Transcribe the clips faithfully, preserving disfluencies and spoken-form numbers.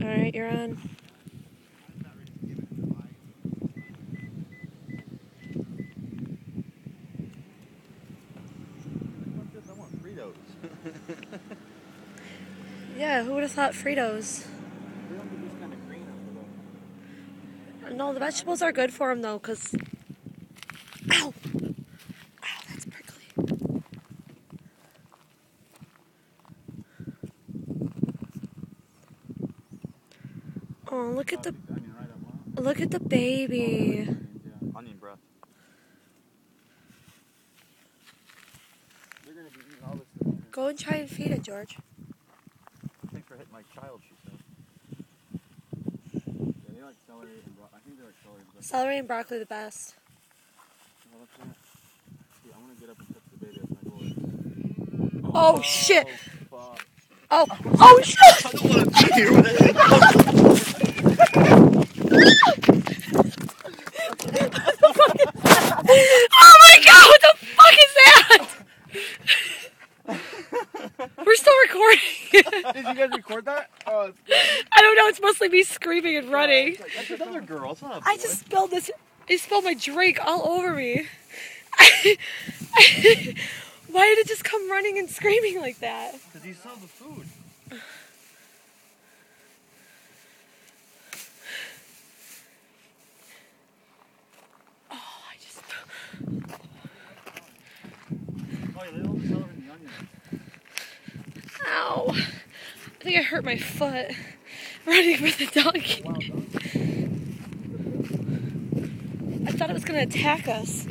Alright, you're on. I want Fritos. Yeah, who would have thought Fritos? They don't get this kind of green out of them. No, the vegetables are good for him though, because... Ow! Ow, that's prickly. Oh, look at the... Look at the baby. Onion breath. They're going to be eating all this stuff. Go and try and feed it, George. Thanks for hitting my child, she said. Yeah, they like celery and broccoli. I think they like celery and broccoli. Celery and broccoli the best. Oh, look at that. See, I want to get up and touch the baby as my boy. Oh, oh shit! Fuck. Oh, oh shit! I don't want to be here with it. Oh my god, what the fuck is that? We're still recording. Did you guys record that? Oh, it's good. I don't know, it's mostly me screaming and running. Yeah, that's another girl, it's not a boy. I just spilled this, I spilled my drink all over me. Why did it just come running and screaming like that? Because he saw the food. Oh, I just... Oh, yeah, they don't celery and the onion. Ow. I think I hurt my foot running with the donkey. Wow, I thought it was going to attack us.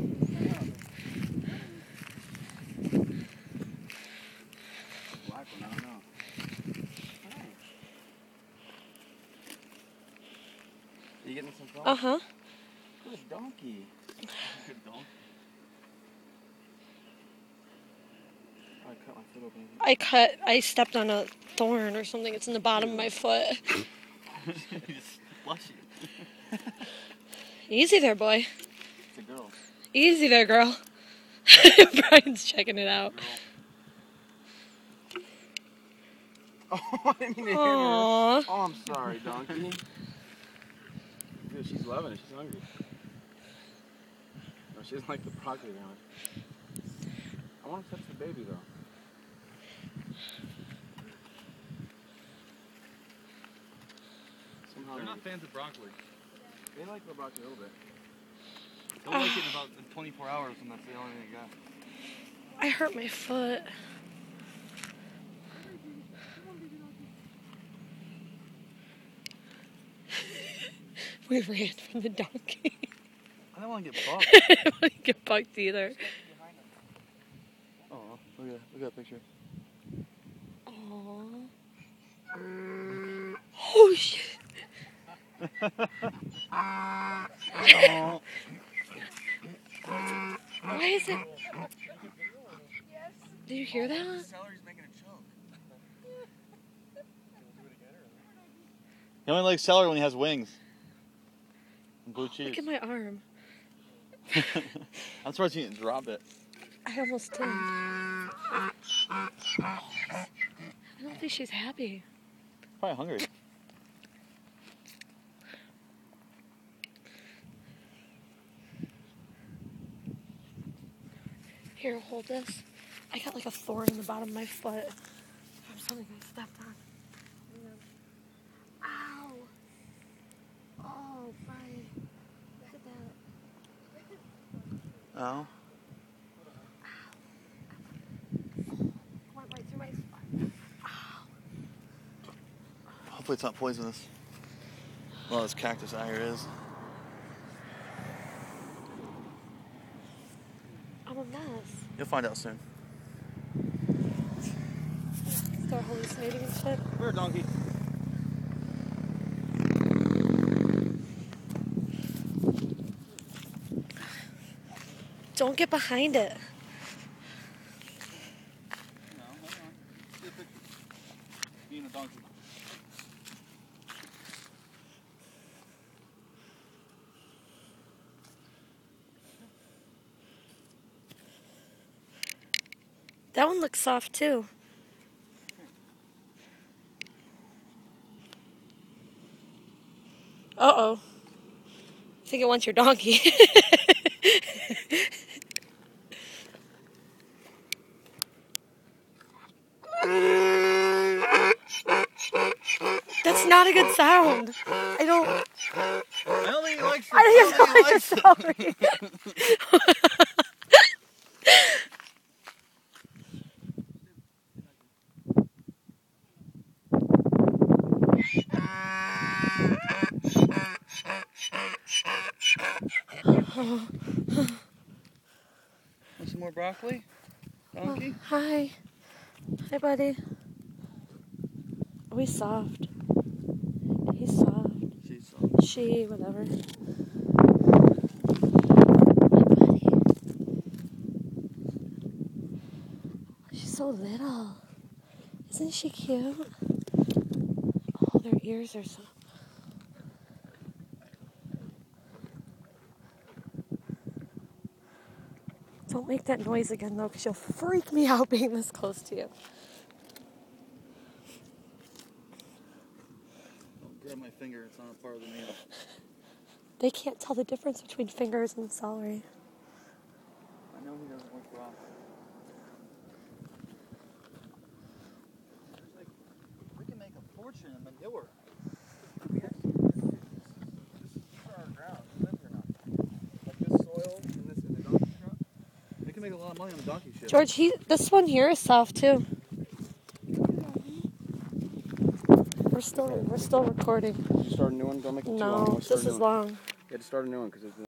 Are you getting some salt? Uh-huh. Good donkey. Good donkey. I cut my foot open. I cut, I stepped on a thorn or something. It's in the bottom of my foot. You just flush it. Easy there, boy. It's a girl. Easy there, girl. Brian's checking it out. Girl. Oh, I didn't mean to hit her. Aww. Oh, I'm sorry, donkey. Dude, she's loving it. She's hungry. No, she doesn't like the broccoli very much. I want to touch the baby, though. Somehow They're not fans of broccoli. They like the broccoli a little bit. They'll like it in about twenty-four hours, and that's the only thing they got. I hurt my foot. We ran from the donkey. I don't want to get bugged. I didn't want to get bugged either. Oh, look at that. Look at that picture. Aww. Oh shit. Oh. Why is it? Did you hear that? Celery's making a choke. He only likes celery when he has wings. And blue cheese. Look at my arm. I'm surprised you didn't drop it. I almost did. I don't think she's happy. Probably hungry. Here, hold this. I got like a thorn in the bottom of my foot from something I stepped on. Ow! Oh, Brian. Look at that. Oh. Went right through my spine. Ow. Hopefully it's not poisonous. Well, this cactus out here is. I'm a mess. You'll find out soon. Start hallucinating and shit. Come here, donkey. Don't get behind it. No, hold on. Get a picture. Being a donkey. That one looks soft too. Uh-oh. I think it wants your donkey. That's not a good sound. I don't... I don't think he likes it. I think it's don't like a celery. Want some more broccoli? Donkey? Oh, hi. Hi, buddy. Oh, he's soft. He's soft. She's soft. She, whatever. Hi, buddy. She's so little. Isn't she cute? Oh, their ears are so... Don't make that noise again, though, because you'll freak me out being this close to you. Don't grab my finger, it's not a part of the meal. They can't tell the difference between fingers and celery. I know he doesn't like broccoli. Like, we can make a fortune in manure. We actually, this, this, this is for our ground. We live here now. Like this soil and this in the donkey crop. We can make a lot of money on the donkey shit. George, he, this one here is soft, too. We're still, we're still recording. Did you start a new one? Don't make it too long. No, Let's start this a new is one. long. You had to start a new one because it's